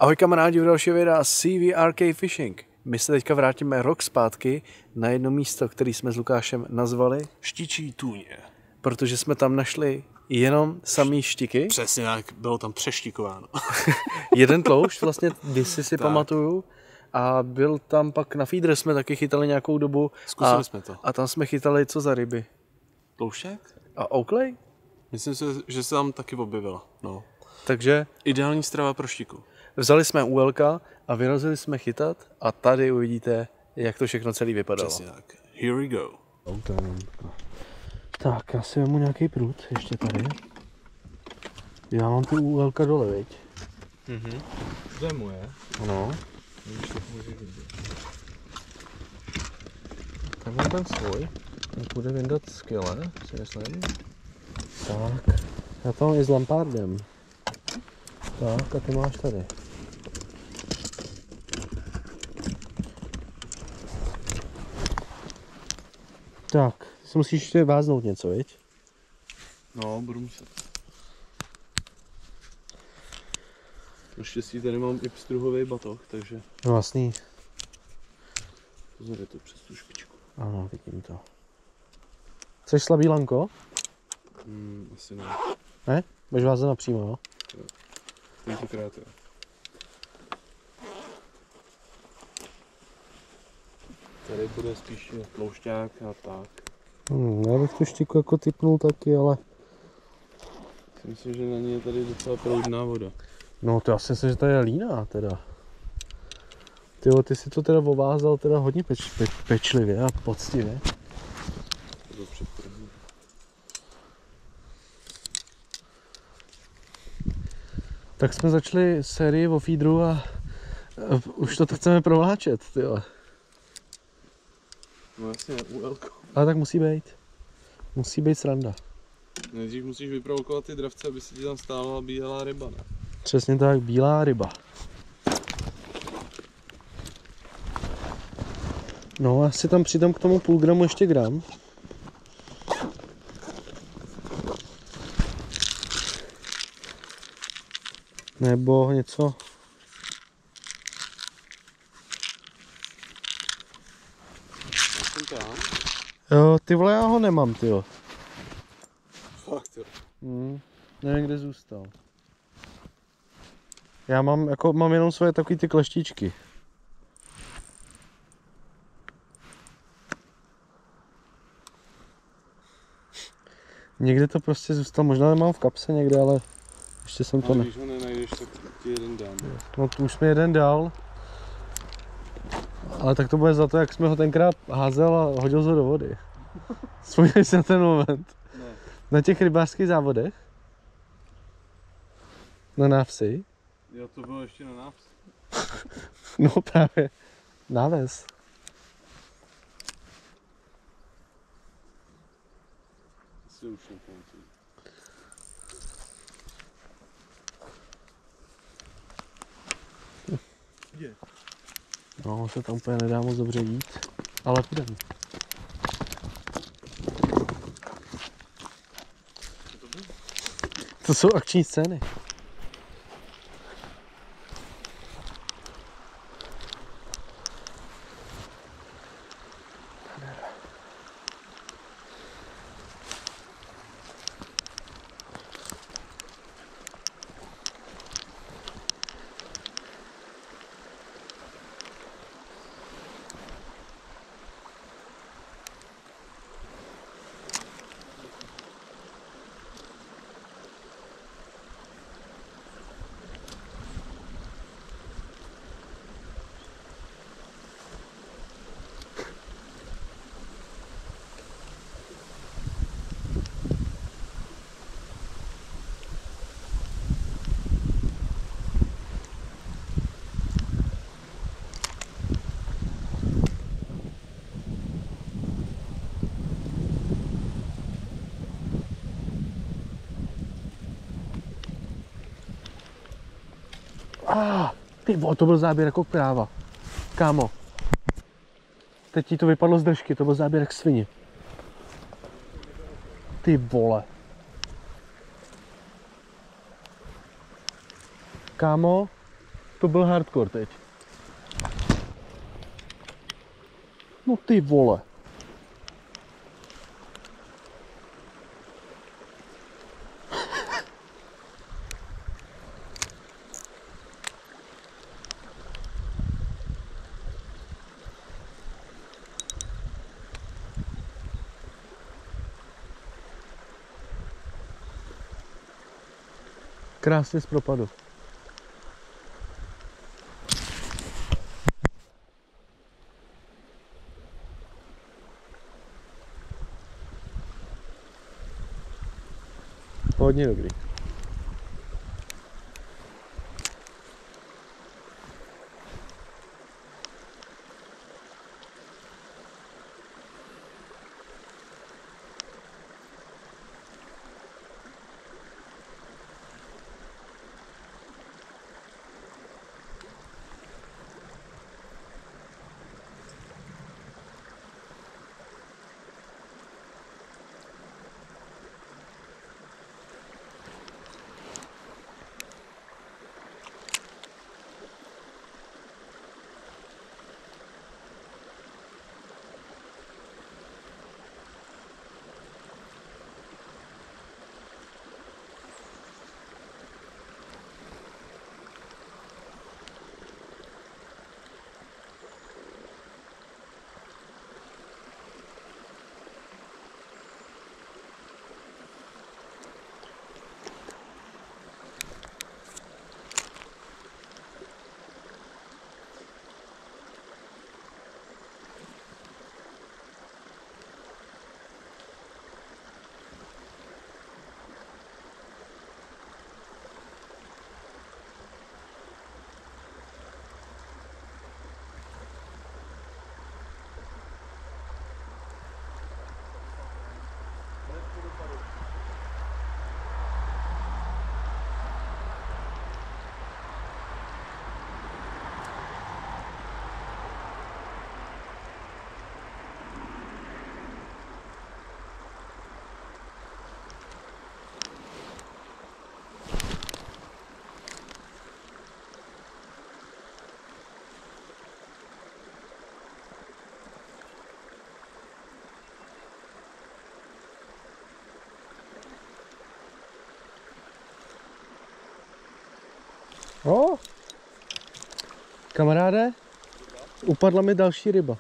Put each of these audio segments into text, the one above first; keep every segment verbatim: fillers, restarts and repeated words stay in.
Ahoj kamarádi, u dalšího videa C V R K Fishing. My se teďka vrátíme rok zpátky na jedno místo, který jsme s Lukášem nazvali Štičí tůně. Protože jsme tam našli jenom samý štiky. Přesně tak, bylo tam přeštikováno. Jeden tloušť, vlastně kdysi si pamatuju. A byl tam pak na feeder, jsme taky chytali nějakou dobu. Zkusili a, jsme to. A tam jsme chytali co za ryby? Tloušťák? A Oakley? Myslím si, že se tam taky objevila. No. Takže ideální strava pro štiku. Vzali jsme U L K a vyrazili jsme chytat a tady uvidíte, jak to všechno celý vypadalo. Přesně tak. Here we go. Tak, já si vemu nějaký prut, ještě tady. Já mám tu U L K dole, viď? Mhm. To je moje. Ano. Tak mám ten svůj. Ten půjde vyndat skvěle, si myslím. Tak, já to mám i s lampardem. Tak, a ty máš tady. Tak, ty si musíš ještě váznout něco, viď? No, budu muset. Naštěstí tady mám i pstruhový batoh, takže... Vlastní. Pozor, je to přes tu špičku. Ano, vidím to. Chceš slabý lanko? Hmm, asi ne. Ne? Budeš vázat napřímo, jo? Tentokrát jo. Tady bude spíš tloušťák a tak. Hmm, já bych tu štiku jako typnul taky, ale... Myslím, že na ní je tady docela proudná voda. No to já si myslím, že tady je líná teda. Tyjo, ty si to teda ovázal teda hodně peč, pe, pečlivě a poctivě. Tak jsme začali sérii o feederu a, a už to chceme provláčet, tyjo. No jasně, U L K. Ale tak musí být. Musí být sranda. Nejdřív musíš vyprovokovat ty dravce, aby se ti tam stála bílá ryba, ne? Přesně tak, bílá ryba. No a si tam přidám k tomu půl gramu ještě gram. Nebo něco. Já jsem tam. Jo, ty vole, já ho nemám, tyjo. Fakt jo. Hmm, nevím, kde zůstal. Já mám, jako, mám jenom svoje takový ty kleštičky. Někde to prostě zůstalo, možná nemám v kapse někde, ale ještě jsem to ale ne... když ho nenajdeš, tak ti jeden dám. No to už mi jeden dal. Ale tak to bude za to, jak jsme ho tenkrát házel a hodil ho do vody. Vzpomínej si na ten moment. Ne. Na těch rybářských závodech? Na návsi? Jo, to bylo ještě na nás. No právě. Náves. Asi už nepamatuji. Je. No, se tam úplně nedá moc dobře jít, ale půjdeme. To jsou akční scény. Ah, ty vole, to byl záběr jako kráva. Kámo. Teď ti to vypadlo z držky, to byl záběr jak svině. Ty vole. Kámo, To byl hardcore teď. No ty vole. Krásně z propadu. Hodně dobrý. O, kamaráde, upadla mi další ryba.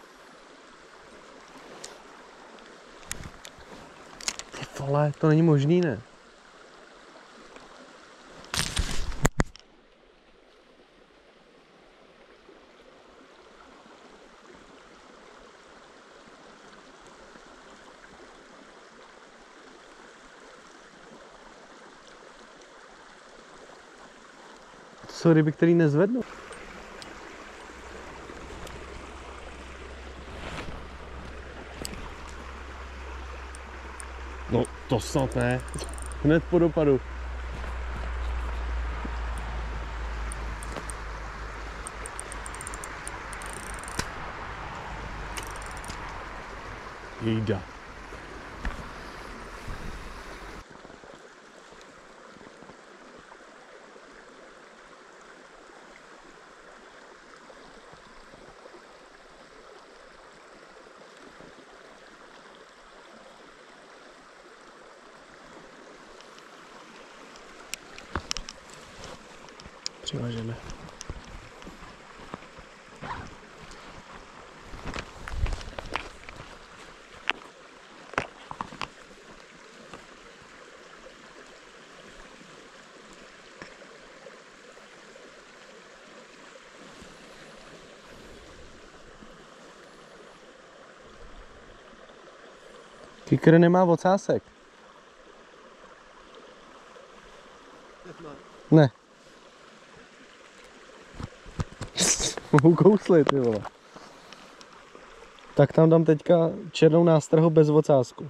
Ty vole, to není možný, ne? To jsou ryby, které nezvednou. No, to snad ne. Hned po dopadu. Jída. Přivažeme. Kikr nemá ocásek. Ne. Ukousli, ty vole. Tak tam dám teďka černou nástrahu bez ocásku.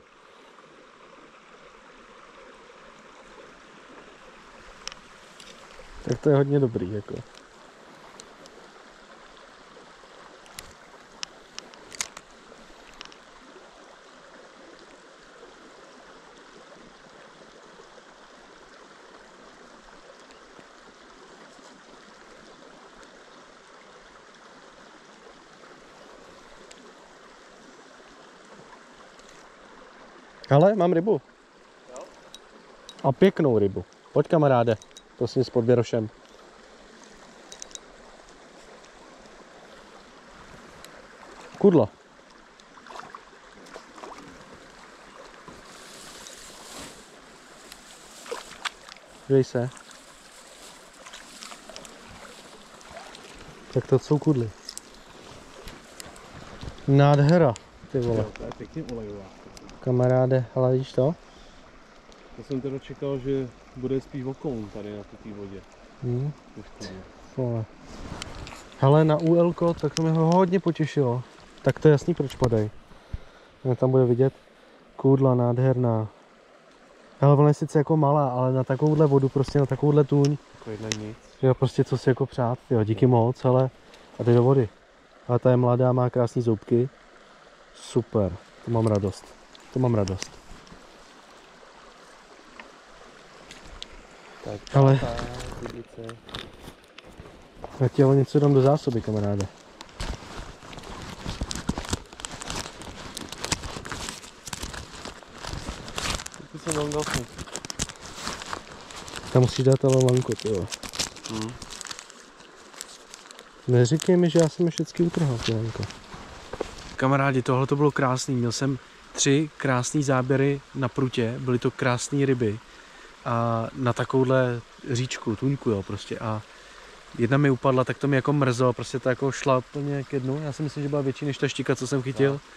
Tak to je hodně dobrý, jako. Ale mám rybu. Jo? A pěknou rybu. Pojď kamaráde, prosím s podběrošem. Kudla. Dej se. Tak to jsou kudly. Nádhera, ty vole. To je pěkně olejová. Kamaráde, ale vidíš to? To jsem teda čekal, že bude spíš okoun tady na té vodě. Hmm. Trošku. Vole. Hele, na U L ko, tak to mě hodně potěšilo. Tak to je jasný, proč padají. Tam bude vidět kůdla nádherná. Hele, ona je sice jako malá, ale na takovouhle vodu, prostě na takovouhle tůň. Jako jedna nic. Jo, prostě co si jako přát, jo, díky moc, ale a ty do vody. Ale ta je mladá, má krásné zoubky. Super, to mám radost. To mám radost. Tak, Ale rybice. já ti ale něco dám do zásoby, kamaráde. Ty se dám další. Tam musíš dát ale lanko, ty jo. Hmm. Neříkej mi, že já jsem je všechny utrhal, ty lanko. Kamarádi, tohle to bylo krásný. Měl jsem tři krásné záběry na prutě, byly to krásné ryby. A na takovouhle říčku, tuňku, jo, prostě. A jedna mi upadla, tak to mi jako mrzelo, prostě to jako šla plně ke dnu. Já si myslím, že byla větší než ta štika, co jsem chytil. No.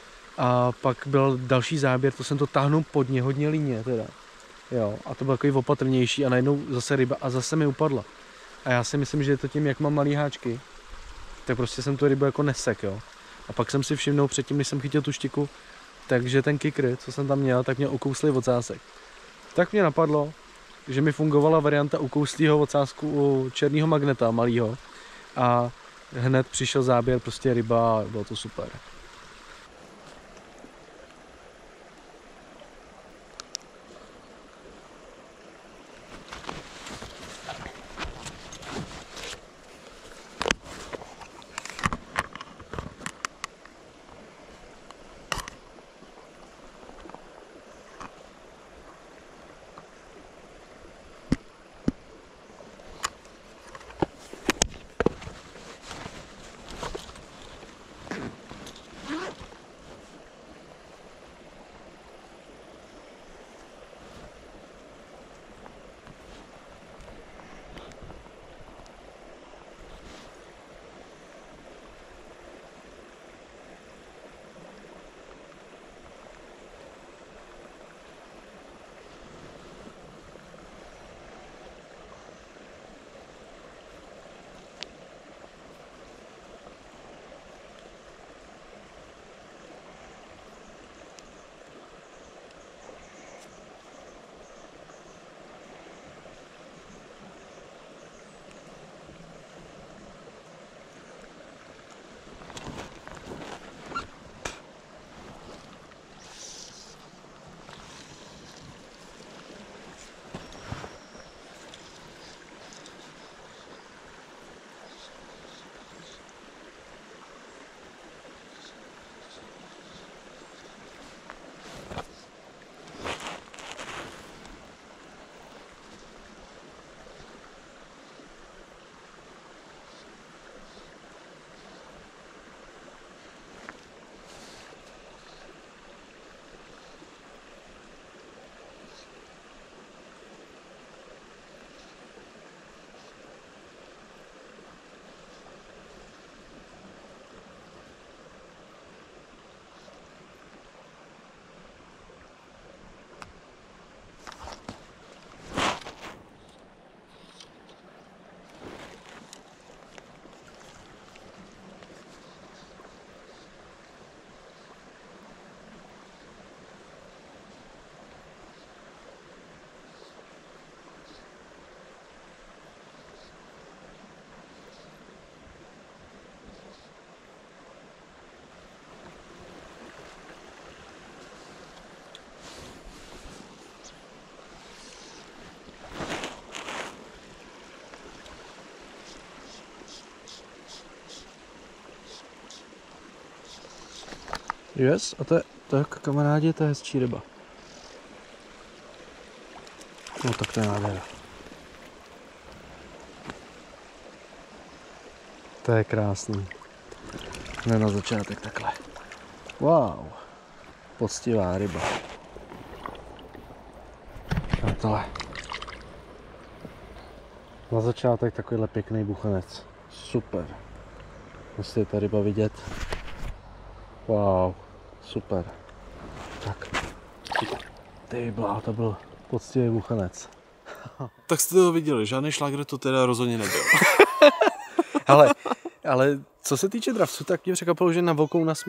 A pak byl další záběr, to jsem to táhnul pod ně, hodně líně teda. Jo, a to bylo takový opatrnější a najednou zase ryba a zase mi upadla. A já si myslím, že je to tím, jak mám malý háčky, tak prostě jsem tu rybu jako nesek, jo. A pak jsem si všimnul předtím, než jsem chytil tu štiku, takže ten kikry, co jsem tam měl, tak mě ukouslý ocásek. Tak mě napadlo, že mi fungovala varianta ukouslýho ocásku u černého magneta malýho a hned přišel záběr, prostě ryba a bylo to super. Yes, a to je, tak kamarádi, to je hezčí ryba. No tak to je nádhera. To je krásný. Ne na začátek takhle. Wow. Poctivá ryba. A tohle. Na začátek takovýhle pěkný buchanec. Super. Musíte ta ryba vidět. Wow. Super. Tak. Ty blá, to byl poctivý buchanec. Tak jste to viděli, žádný šlágr to teda rozhodně nebyl. ale, ale co se týče dravců, tak mě překvapilo, že na vokou nas...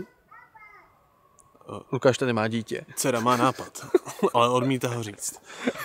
Lukáš tady má dítě. Dcera má nápad, ale odmítá ho říct.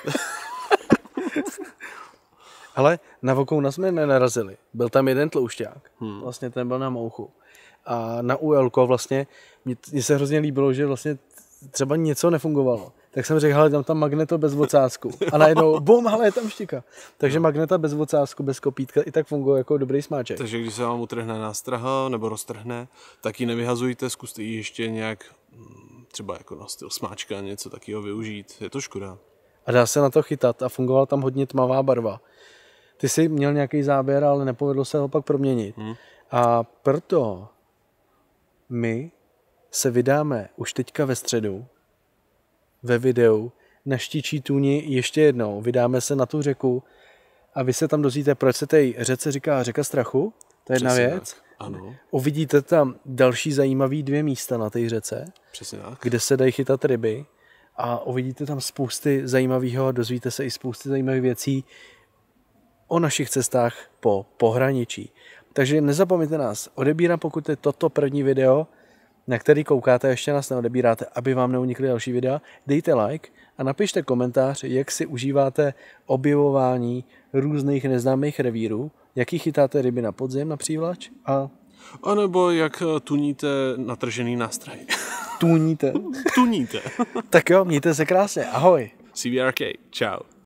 Ale na vokou jsme nenarazili. Byl tam jeden tloušťák. Hmm. Vlastně ten byl na mouchu. A na U L ko vlastně, mně se hrozně líbilo, že vlastně třeba něco nefungovalo. Tak jsem řekl, hele, dám tam magneto bez vocásku. A najednou, bum, hele, je tam štika. Takže no. Magneta bez vocásku, bez kopítka i tak funguje jako dobrý smáček. Takže když se vám utrhne nástraha nebo roztrhne, tak ji nevyhazujte, zkuste ji ještě nějak třeba jako na styl smáčka, něco takového využít. Je to škoda. A dá se na to chytat a fungovala tam hodně tmavá barva. Ty jsi měl nějaký záběr, ale nepovedlo se ho pak proměnit. Hmm. A proto my se vydáme už teďka ve středu ve videu na Štičí tůni ještě jednou. Vydáme se na tu řeku a vy se tam dozvíte, proč se té řece říká řeka strachu. To je jedna Přesně věc. Tak. Ano. Uvidíte tam další zajímavý dvě místa na té řece, Přesně tak. kde se dají chytat ryby a uvidíte tam spousty zajímavého, dozvíte se i spousty zajímavých věcí o našich cestách po pohraničí. Takže nezapomeňte nás odebírat, pokud je toto první video, na který koukáte, ještě nás neodebíráte, aby vám neunikly další videa, dejte like a napište komentář, jak si užíváte objevování různých neznámých revírů, jaký chytáte ryby na podzim na přívlač a... A nebo jak tuníte natržený nástroj. Tuníte? Tuníte. Tak jo, mějte se krásně, ahoj. C V R K, čau.